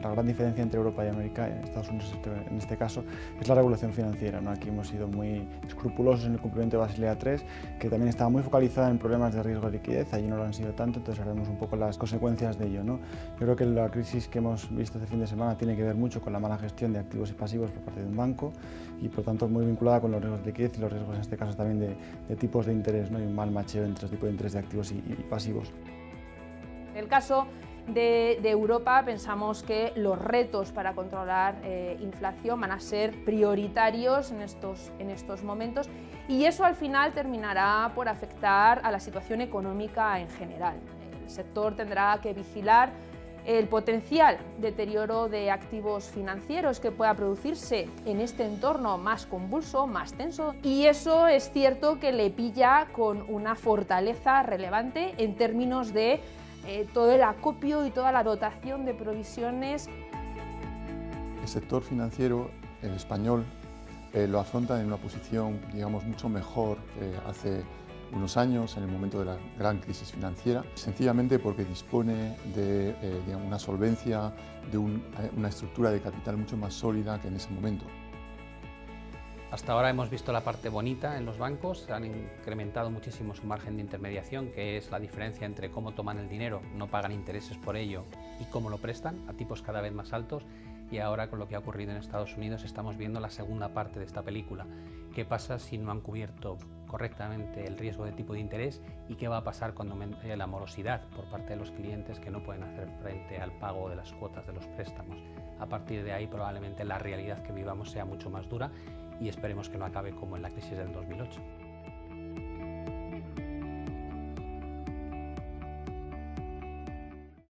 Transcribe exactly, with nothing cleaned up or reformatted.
la gran diferencia entre Europa y América, en Estados Unidos en este caso, es la regulación financiera, ¿no? Aquí hemos sido muy escrupulosos en el cumplimiento de Basilea tres, que también estaba muy focalizada en problemas de riesgo de liquidez, allí no lo han sido tanto, entonces haremos un poco las consecuencias de ello, ¿no? Yo creo que la crisis que hemos visto este fin de semana tiene que ver mucho con la mala gestión de activos y pasivos por parte de un banco y por tanto muy vinculada con los riesgos de liquidez y los riesgos en este caso también de, de tipos de interés, ¿no? Y un mal macheo entre los tipos de interés de activos y, y pasivos. En el caso de, de Europa pensamos que los retos para controlar eh, inflación van a ser prioritarios en estos, en estos momentos y eso al final terminará por afectar a la situación económica en general. El sector tendrá que vigilar el potencial deterioro de activos financieros que pueda producirse en este entorno más convulso, más tenso, y eso es cierto que le pilla con una fortaleza relevante en términos de eh, todo el acopio y toda la dotación de provisiones. El sector financiero, el español, eh, lo afronta en una posición, digamos, mucho mejor que hace unos años, en el momento de la gran crisis financiera, sencillamente porque dispone de eh, digamos, una solvencia, de un, una estructura de capital mucho más sólida que en ese momento. Hasta ahora hemos visto la parte bonita en los bancos, han incrementado muchísimo su margen de intermediación, que es la diferencia entre cómo toman el dinero, no pagan intereses por ello, y cómo lo prestan a tipos cada vez más altos. Y ahora, con lo que ha ocurrido en Estados Unidos, estamos viendo la segunda parte de esta película. ¿Qué pasa si no han cubierto correctamente el riesgo de tipo de interés y qué va a pasar cuando haya la morosidad por parte de los clientes que no pueden hacer frente al pago de las cuotas de los préstamos? A partir de ahí, probablemente la realidad que vivamos sea mucho más dura y esperemos que no acabe como en la crisis del dos mil ocho.